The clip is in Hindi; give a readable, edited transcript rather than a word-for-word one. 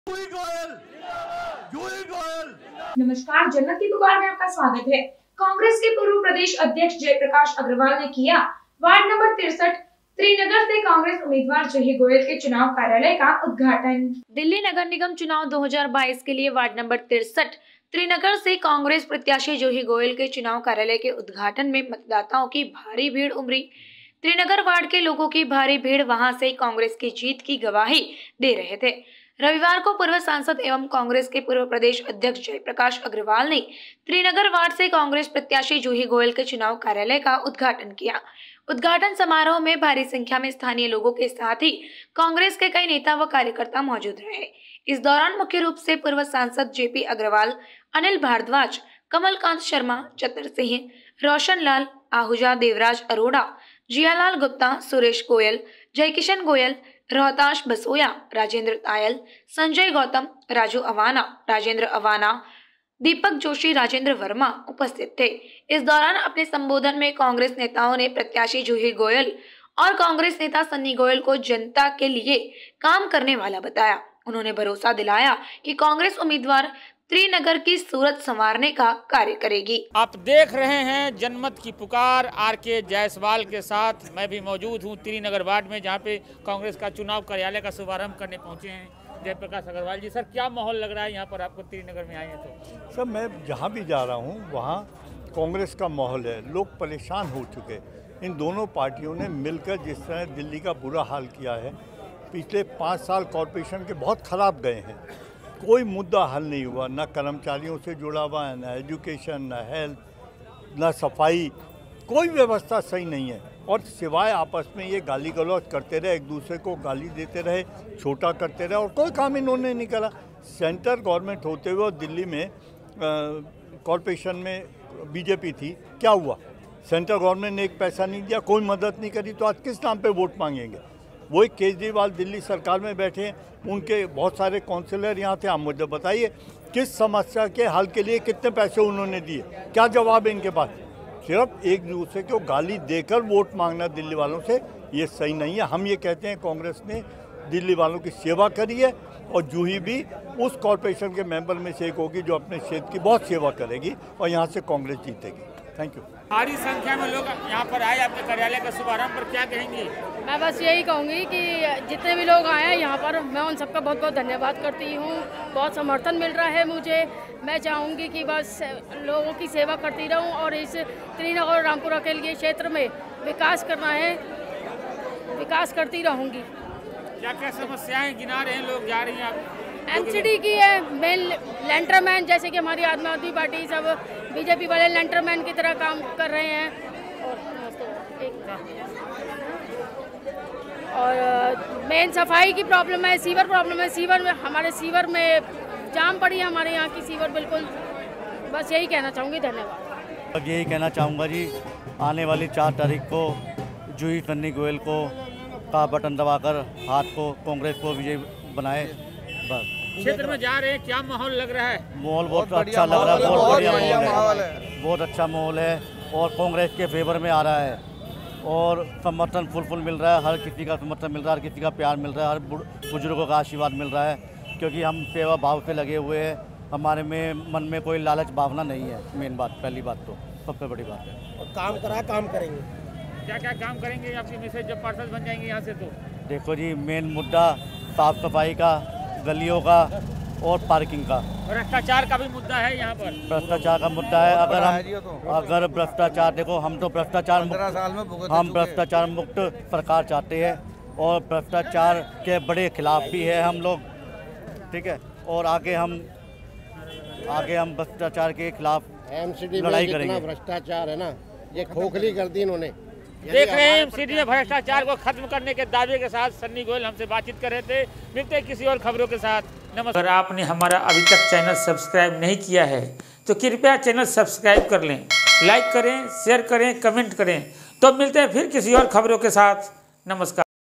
नमस्कार, जन्नत की पुकार में आपका स्वागत है। कांग्रेस के पूर्व प्रदेश अध्यक्ष जयप्रकाश अग्रवाल ने किया वार्ड नंबर 63 त्रिनगर से कांग्रेस उम्मीदवार जूही गोयल के चुनाव कार्यालय का उद्घाटन। दिल्ली नगर निगम चुनाव 2022 के लिए वार्ड नंबर 63 त्रिनगर से कांग्रेस प्रत्याशी जूही गोयल के चुनाव कार्यालय के उद्घाटन में मतदाताओं की भारी भीड़ उमड़ी। त्रिनगर वार्ड के लोगों की भारी भीड़ वहां से कांग्रेस की जीत की गवाही दे रहे थे। रविवार को पूर्व सांसद एवं कांग्रेस के पूर्व प्रदेश अध्यक्ष जयप्रकाश अग्रवाल ने त्रिनगर वार्ड से कांग्रेस प्रत्याशी जूही गोयल के चुनाव कार्यालय का उद्घाटन किया। उद्घाटन समारोह में भारी संख्या में स्थानीय लोगों के साथ ही कांग्रेस के कई नेता व कार्यकर्ता मौजूद रहे। इस दौरान मुख्य रूप से पूर्व सांसद जेपी अग्रवाल, अनिल भारद्वाज, कमलकांत शर्मा, चतर सिंह, रोशन लाल आहूजा, देवराज अरोड़ा, जियालाल गुप्ता, सुरेश गोयल, जयकिशन गोयल, रोहताश बसोया, राजेंद्र तायल, संजय गौतम, राजू अवाना, राजेंद्र अवाना, दीपक जोशी, राजेंद्र वर्मा उपस्थित थे। इस दौरान अपने संबोधन में कांग्रेस नेताओं ने प्रत्याशी जूही गोयल और कांग्रेस नेता सन्नी गोयल को जनता के लिए काम करने वाला बताया। उन्होंने भरोसा दिलाया कि कांग्रेस उम्मीदवार त्रिनगर की सूरत संवारने का कार्य करेगी। आप देख रहे हैं जनमत की पुकार आर.के. जायसवाल के साथ। मैं भी मौजूद हूं त्रिनगर वार्ड में, जहां पे कांग्रेस का चुनाव कार्यालय का शुभारंभ करने पहुंचे हैं जयप्रकाश अग्रवाल जी। सर, क्या माहौल लग रहा है यहाँ पर आपको त्रिनगर में आए हैं तो? सर, मैं जहाँ भी जा रहा हूँ वहाँ कांग्रेस का माहौल है। लोग परेशान हो चुके। इन दोनों पार्टियों ने मिलकर जिस तरह दिल्ली का बुरा हाल किया है, पिछले 5 साल कॉरपोरेशन के बहुत ख़राब गए हैं। कोई मुद्दा हल नहीं हुआ, ना कर्मचारियों से जुड़ा हुआ है, ना एजुकेशन, ना हेल्थ, ना सफाई, कोई व्यवस्था सही नहीं है। और सिवाय आपस में ये गाली गलौज करते रहे, एक दूसरे को गाली देते रहे, छोटा करते रहे, और कोई काम इन्होंने नहीं करा। सेंटर गवर्नमेंट होते हुए और दिल्ली में कॉरपोरेशन में बीजेपी थी, क्या हुआ? सेंट्रल गवर्नमेंट ने एक पैसा नहीं दिया, कोई मदद नहीं करी, तो आज किस नाम पे वोट मांगेंगे? वही केजरीवाल दिल्ली सरकार में बैठे हैं, उनके बहुत सारे काउंसिलर यहाँ थे। आप मुझे बताइए, किस समस्या के हल के लिए कितने पैसे उन्होंने दिए? क्या जवाब है इनके पास? सिर्फ एक दूसरे को गाली देकर वोट मांगना दिल्ली वालों से, ये सही नहीं है। हम ये कहते हैं कांग्रेस ने दिल्ली वालों की सेवा करी है, और जूही भी उस कॉरपोरेशन के मेंबर में से एक होगी जो अपने क्षेत्र की बहुत सेवा करेगी, और यहाँ से कांग्रेस जीतेगी। Thank you. भारी संख्या में लोग यहाँ पर आए आपके कार्यालय का शुभारंभ पर, क्या कहेंगे? मैं बस यही कहूँगी कि जितने भी लोग आए हैं यहाँ पर, मैं उन सबका बहुत बहुत धन्यवाद करती हूँ। बहुत समर्थन मिल रहा है मुझे। मैं चाहूँगी कि बस लोगों की सेवा करती रहूँ, और इस त्रिनगर और रामपुरा के लिए क्षेत्र में विकास करना है, विकास करती रहूँगी। क्या क्या समस्याएं गिना रहे हैं लोग, जा रही हैं आप? एमसीडी की है, मेन लेंटरमैन, जैसे कि हमारी आम आदमी पार्टी सब बीजेपी वाले लेंटरमैन की तरह काम कर रहे हैं। और मेन सफाई की प्रॉब्लम है, सीवर प्रॉब्लम है। सीवर में हमारे सीवर में जाम पड़ी है, हमारे यहाँ की सीवर बिल्कुल। बस यही कहना चाहूँगी। धन्यवाद। अब यही कहना चाहूँगा जी, आने वाली 4 तारीख को जूही सन्नी गोयल को का बटन दबाकर हाथ को कांग्रेस को विजयी बनाए। बस। क्षेत्र में जा रहे हैं, क्या माहौल लग रहा है? माहौल बहुत अच्छा लग रहा है, बहुत बढ़िया माहौल है, बहुत अच्छा माहौल है, और कांग्रेस के फेवर में आ रहा है, और समर्थन फुल मिल रहा है। हर किसी का समर्थन मिल रहा है, हर किसी का प्यार मिल रहा है, हर बुजुर्गों का आशीर्वाद मिल रहा है, क्योंकि हम सेवा भाव से लगे हुए हैं। हमारे में मन में कोई लालच भावना नहीं है। मेन बात, पहली बात तो सबसे बड़ी बात है। और काम करा, काम करेंगे। क्या क्या काम करेंगे आपकी मैसेज जब पार्षद बन जाएंगे यहाँ से? तो देखो जी, मेन मुद्दा साफ सफाई का, गलियों का, और पार्किंग का। भ्रष्टाचार का भी मुद्दा है यहाँ पर। भ्रष्टाचार का मुद्दा है। अगर भ्रष्टाचार, देखो हम तो भ्रष्टाचार मुक्त सरकार चाहते हैं, और भ्रष्टाचार के बड़े खिलाफ भी है हम लोग, ठीक है। और आगे हम भ्रष्टाचार के खिलाफ लड़ाई करेंगे। भ्रष्टाचार है ना, ये खोखली कर दी इन्होंने। देख रहे हैं एमसीडी में भ्रष्टाचार को खत्म करने के दावे के साथ सन्नी गोयल हमसे बातचीत कर रहे थे। मिलते हैं किसी और खबरों के साथ। नमस्कार। अगर आपने हमारा अभी तक चैनल सब्सक्राइब नहीं किया है तो कृपया चैनल सब्सक्राइब कर लें, लाइक करें, शेयर करें, कमेंट करें। तो मिलते हैं फिर किसी और खबरों के साथ। नमस्कार।